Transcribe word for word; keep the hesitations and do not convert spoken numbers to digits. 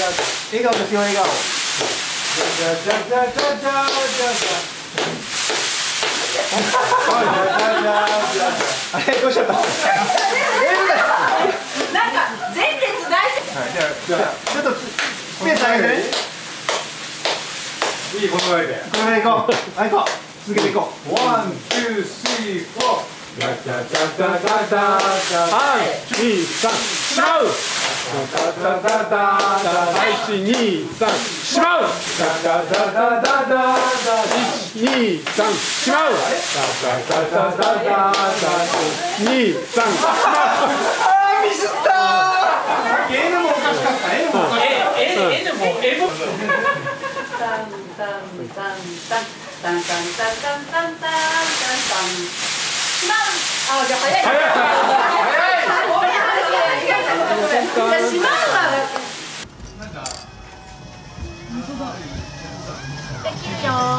笑顔ですよ、笑顔。じゃじゃじゃじゃじゃじゃじゃ。あれどうしちゃった。なんか前列大丈夫。 はい、じゃあじゃあちょっとスペース上げてね。いいこのぐらいで。このぐらい行こう。はい行こう。続けていこう。ワン、ツー、スリー、フォー。ダダダダダダダ。 三、二、三、しまう。ダダダダダ。一、二、三、しまう。ダダダダダダ。一、二、三、しまう。ダダダダダダ。二、三、しまう。 あーミスったー。N もおかしかった。N もおかしかった。 N N も M も。タンタンタンタンタンタンタンタンタンタンタンタン。あ、じゃ早い。早い。早い。しまうわ。 できるよ。